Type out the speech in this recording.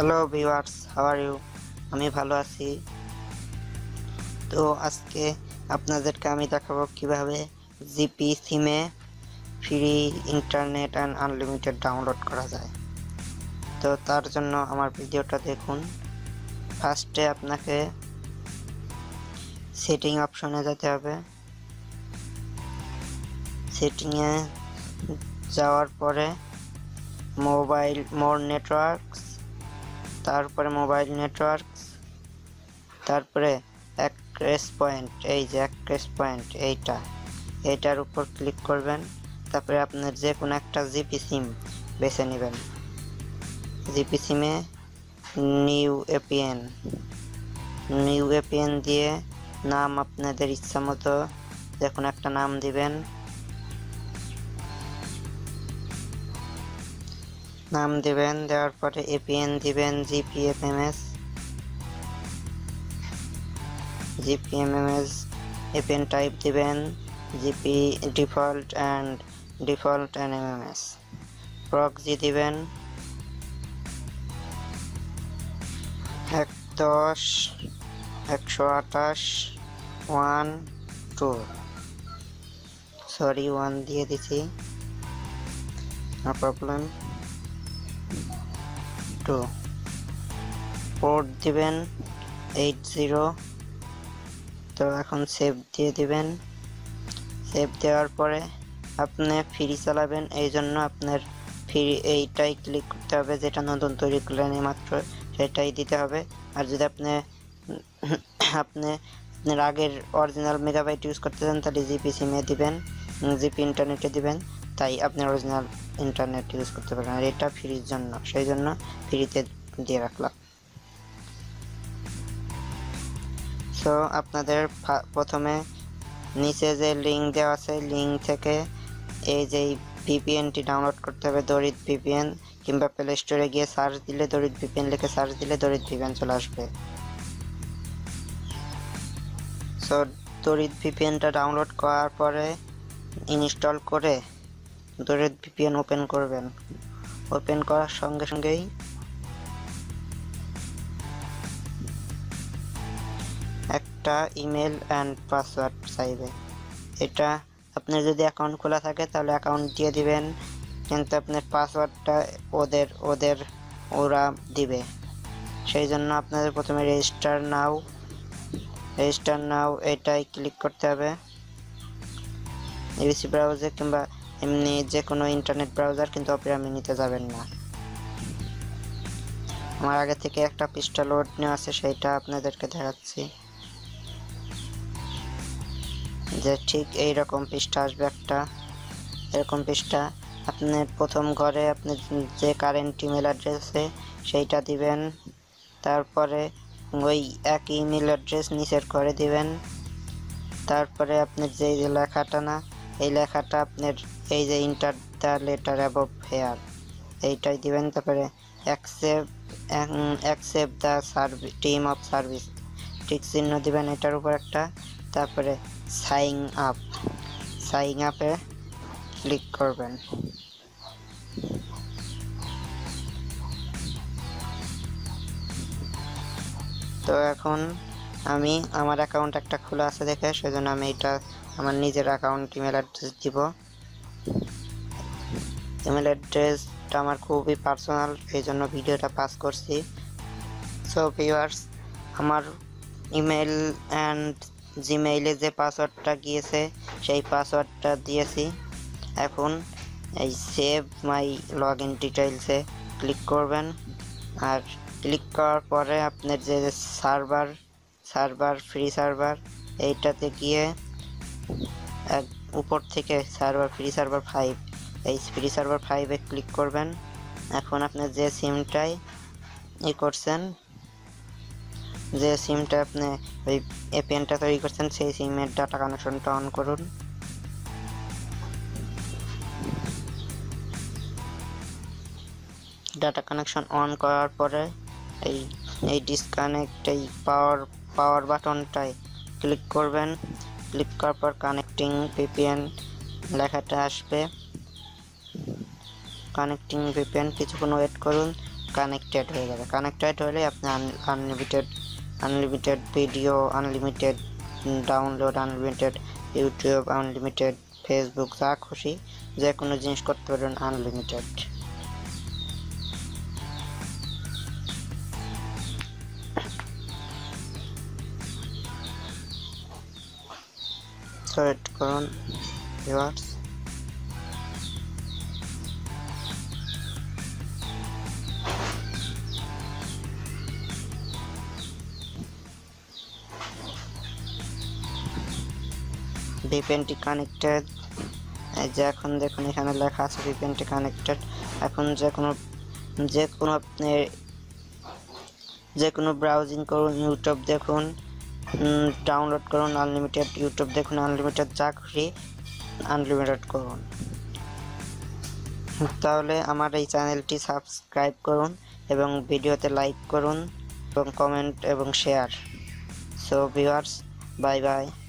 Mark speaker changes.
Speaker 1: Hello viewers, how are you? আমি ভালো আছি। তো আজকে আপনাদেরকে আমি দেখাবো কিভাবে জিপি সিমে free internet and unlimited download করা যায়। তো তার জন্য আমার ভিডিওটা দেখুন। ফার্স্টে আপনাকে সেটিং অপশনে যেতে হবে। সেটিংয়ে যাওয়ার পরে মোর নেটওয়ার্কস, তারপরে মোবাইল নেটওয়ার্কস, তারপরে অ্যাক্সেস পয়েন্ট, এই যে অ্যাক্সেস পয়েন্ট এইটার উপর ক্লিক করবেন। তারপরে আপনার যে কোনো একটা জিপি সিম বেছে নেবেন। জিপি সিমে নিউ এপিএন দিয়ে নাম আপনাদের ইচ্ছা মতো যে কোনো একটা নাম দিবেন। দেওয়ার পরে এপিএন দিবেন জিপিএমএস, এপিএন টাইপ দিবেন GP default and MMS. Proxy দিবেন 1 দিয়ে দিছি, নো প্রবলেম। 2 পোর্ট দিবেন 80। তো এখন সেভ দিয়ে দিবেন। সেভ দেওয়ার পরে আপনি ফ্রি চালাবেন, এই জন্য আপনার ফ্রি এইটাই ক্লিক করতে হবে, যেটা নতুন তৈরি করলেন মাত্র সেটাই দিতে হবে। আর যদি আপনার আগের অরিজিনাল মেগাবাইট ইউজ করতে চান তাহলে জিপি সিমে দিবেন, জিপি ইন্টারনেটে দিবেন, তাই আপনি অরিজিনাল ইন্টারনেট ইউজ করতে পারেন। আর এটা ফ্রির জন্য, সেই জন্য ফ্রিতে দিয়ে রাখলাম। সো আপনাদের প্রথমে নিচে যে লিঙ্ক দেওয়া আছে, লিঙ্ক থেকে এই যে ভিপিএনটি ডাউনলোড করতে হবে, দরিদ ভিপিএন, কিংবা প্লে স্টোরে গিয়ে সার্চ দিলে দরিদ ভিপিএন লিখে সার্চ দিলে দরিদ ভিপিএন চলে আসবে। সো দরিদ ভিপিএনটা ডাউনলোড করার পরে ইনস্টল করে দরিদ ভিপিএন ওপেন করবেন। ওপেন করার সঙ্গে সঙ্গেই একটা ইমেল অ্যান্ড পাসওয়ার্ড চাইবে। এটা আপনার যদি অ্যাকাউন্ট খোলা থাকে তাহলে অ্যাকাউন্ট দিয়ে দিবেন, কিন্তু আপনার পাসওয়ার্ডটা ওরা দিবে। সেই জন্য আপনাদের প্রথমে রেজিস্টার নাও এটাই ক্লিক করতে হবে। ইউসি ব্রাউজার কিংবা এমনি যে কোনো ইন্টারনেট ব্রাউজার, কিন্তু অপেরা মিনিতে যাবেন না। আমার আগে থেকে একটা পৃষ্ঠা লোড নেওয়া আছে, সেইটা আপনাদেরকে দেখাচ্ছি। যে ঠিক এইরকম পৃষ্ঠা আসবে একটা, এরকম পৃষ্ঠা। আপনার প্রথম ঘরে আপনি যে কারেন্ট ইমেল অ্যাড্রেসে সেইটা দিবেন, তারপরে ওই একই ইমেল অ্যাড্রেস নিচের ঘরে দিবেন। তারপরে আপনার যে লেখাটা এই লেখাটা আপনার এই যে enter the letter above here এইটাই দিবেন। তারপরে accept the terms of service ঠিক চিহ্ন দিবেন এটার উপর একটা। তারপরে সাইন আপে ক্লিক করবেন। তো এখন আমার অ্যাকাউন্ট একটা খোলা আছে দেখে সেজন্য আমি এটা আমার নিজের অ্যাকাউন্ট ইমেল অ্যাড্রেস দিব। ইমেল অ্যাড্রেসটা আমার খুবই পার্সোনাল, এই জন্য ভিডিওটা পাস করছি। সো ভিউয়ার্স, আমার ইমেল অ্যান্ড জিমেইলে যে পাসওয়ার্ডটা গিয়েছে সেই পাসওয়ার্ডটা দিয়েছি। এখন এই সেভ মাই লগ ইন ডিটেইলসে ক্লিক করবেন। আর ক্লিক করার পরে আপনার যে ফ্রি সার্ভার এইটাতে গিয়ে উপর থেকে ফ্রি সার্ভার 5, এই ফ্রি সার্ভার 5-এ ক্লিক করবেন। এখন আপনার যে সিমটাই করছেন, যে সিমটা আপনি ওই এপিএনটা তৈরি করছেন, সেই সিমের ডাটা কানেকশনটা অন করুন। ডাটা কানেকশন অন করার পরে এই ডিসকানেক্ট এই পাওয়ার বাটনটায় ক্লিক করবেন। ক্লিক করার পর কানেক্টিং ভিপিএন লেখাটা আসবে। কানেক্টিং ভিপিএন, কিছুক্ষণ ওয়েট করুন। কানেক্টেড হয়ে যাবে। কানেক্টেড হলে আপনি unlimited video, unlimited download, unlimited YouTube, unlimited Facebook, যা খুশি যে কোনো জিনিস করতে পারবেন আনলিমিটেড। সিলেক্ট করুন ভিউয়ার্স। ভিপিএনটি কানেক্টেড। এই যে এখন দেখুন এখানে লেখা আছে ভিপিএনটি কানেক্টেড। এখন যে কোনো ব্রাউজিং করুন, ইউটিউব দেখুন, ডাউনলোড করুন আনলিমিটেড, ইউটিউব দেখুন আনলিমিটেড, যা খুশি আনলিমিটেড করুন। তাহলে আমার এই চ্যানেলটি সাবস্ক্রাইব করুন এবং ভিডিওতে লাইক করুন এবং কমেন্ট এবং share. So viewers, bye by.